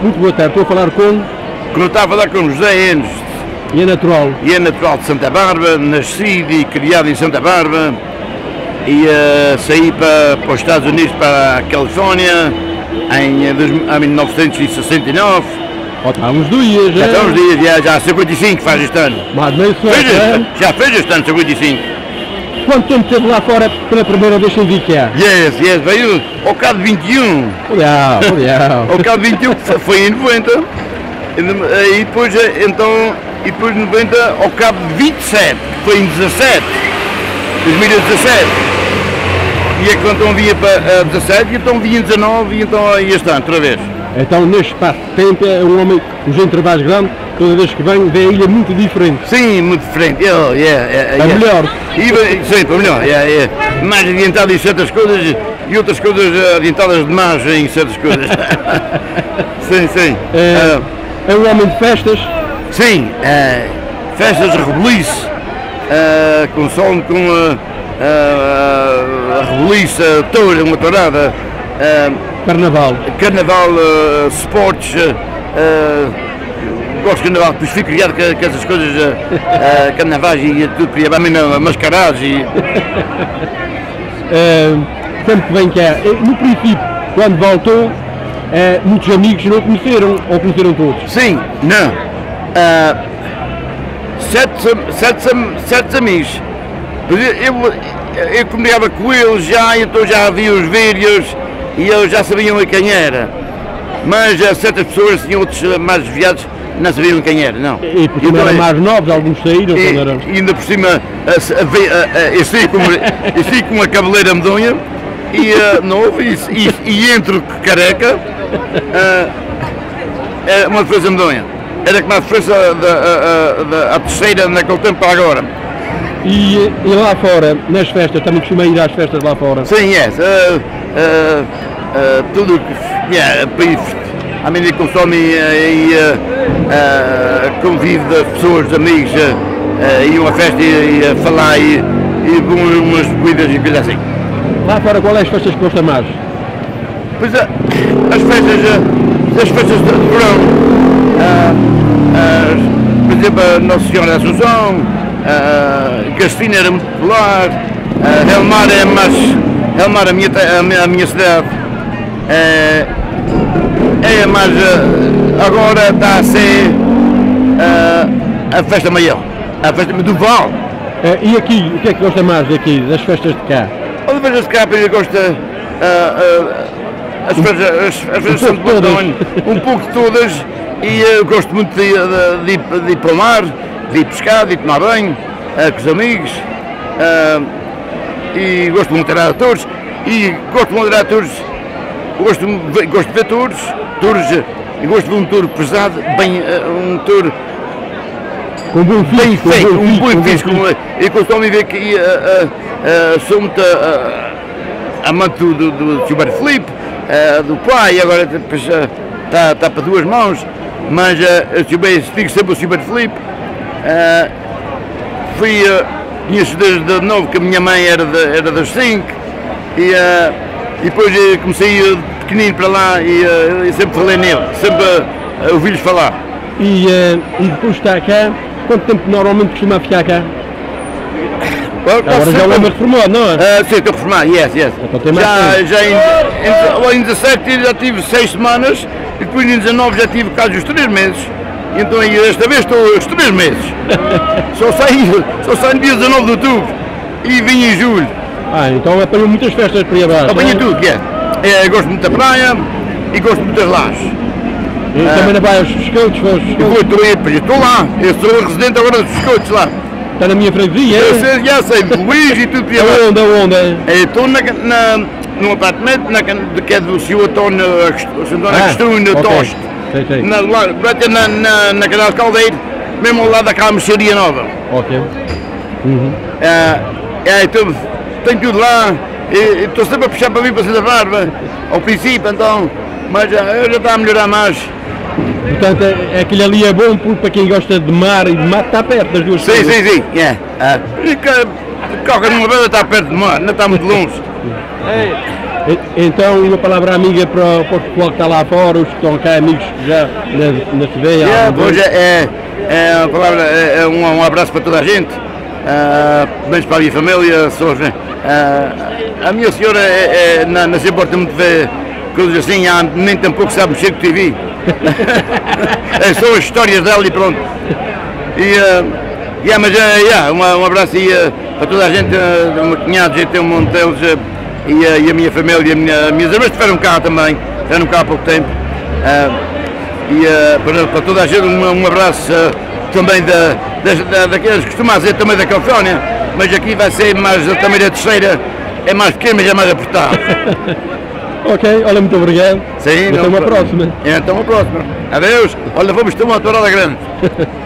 Muito boa tarde, estou a falar com... Como está a falar com José Enes. E é natural? E é natural de Santa Bárbara, nascido e criado em Santa Bárbara. E saí para os Estados Unidos, para a Califórnia, em 1969. Há uns dias, já há uns dias, já há 55 faz este ano. Mas meio já fez este ano 55. Quanto tempo esteve lá fora pela primeira vez sem vir cá? Yes, veio ao cabo de 21. Olha. Ao cabo de 21, foi em 90. E depois, e depois de 90 ao cabo de 27, foi em 17, 2017. E é quando então vinha para 17, e então vinha em 19, e então este ano, outra vez. Então neste espaço de tempo é um homem, os intervalos grandes, toda vez que vem, vê a ilha muito diferente. Sim, muito diferente. Melhor. Sim, para melhor. Mais adiantado em certas coisas e outras coisas adiantadas demais em certas coisas. sim. É um homem de festas? Sim, festas de rebelice, com som, com a rebelice, toura, uma tourada. Carnaval, esportes, gosto de carnaval, depois fui criado com essas coisas, carnavais e tudo, para mim mascarados e... sempre que vem cá, no princípio, quando voltou, muitos amigos não conheceram, ou conheceram todos? Sim, não. Sete amigos. Eu comunicava com eles já, então já havia os vídeos e eles já sabiam quem era. Mas certas pessoas, tinham outros mais desviados, não sabiam quem era, não. E por cima eram mais novos, alguns saíram. E ainda por cima, eu saí com uma cabeleira medonha, novo, e entre careca, uma diferença medonha. Era como a diferença da terceira naquele tempo para agora. E lá fora, nas festas, também costuma ir às festas lá fora? Sim, tudo que a mim consome e convive das pessoas, dos amigos, e uma festa e a falar e umas bebidas e coisas assim. Lá fora, qual é as festas que gosta mais? Pois as festas de verão, por exemplo, a Nossa Senhora da Assunção, Castina era muito popular, Helmar é mais, Helmar a minha cidade, é mais, agora está a ser a festa maior, a festa do Val. E aqui, o que é que gosta mais daqui, das festas de cá? As festas de cá, eu gosto as festas são um pouco de todas, e eu gosto muito de ir para o mar, de ir pescar, de ir tomar banho, com os amigos, e gosto muito de moderar tours, e gosto de moderar tours, gosto de ver tours, e gosto de um tour pesado, um tour com bom bem feito, um bom físico, e costumo ver que sou muito amante do Super Flip, do pai, agora está para duas mãos, mas fico sempre o Super Flip. Conheço desde novo que a minha mãe era das 5 e depois comecei pequenino para lá e sempre falei nele, sempre ouvi-lhes falar. E depois está cá, quanto tempo normalmente costuma ficar cá? Agora já é um homem reformado, não é? Sim, estou reformado, yes. Já em 17 já tive 6 semanas e depois em 19 já tive quase os 3 meses. Então esta vez estou os 3 meses. Só saí no dia 19 de outubro e vim em julho. Então apanhou muitas festas para ir abaixo. Apanhei tudo, gosto muito da praia e gosto muito das lajes. Também não vai aos pescotes? Estou lá, eu sou residente agora dos pescotes lá. Está na minha freguesia? Já sei, Luís e tudo. Aonde? Estou num apartamento que é do senhor António Agostinho Toste. Na Canal Caldeiro, mesmo ao lado daquela mercearia nova. Ok. Tenho tudo lá, estou sempre a puxar para vir para Santa Bárbara, ao princípio então, mas já está a melhorar mais. Portanto, aquilo ali é bom para quem gosta de mar, e de mar está perto das duas coisas. Sim. Qualquer uma vez está perto do mar, não está muito longe. Então, uma palavra amiga para o pessoal que está lá fora, os que estão cá, amigos já na TV. Hoje uma palavra, um abraço para toda a gente, bens para a minha família, a minha senhora não se importa muito de ver coisas assim, nem tampouco sabe mexer com TV. É só as histórias dela e pronto. Um abraço para toda a gente, uma cunhada, gente tem um monte deles, e a minha família, minhas irmãs estiveram cá também, estiveram cá há pouco tempo. Para toda a gente um abraço também daqueles que costumam dizer também da Califórnia, mas aqui vai ser mais também da terceira, é mais pequena, mas é mais apertado. Ok, olha, muito obrigado. Sim, até uma próxima. Até uma próxima. Adeus. Olha, vamos tomar uma tourada grande.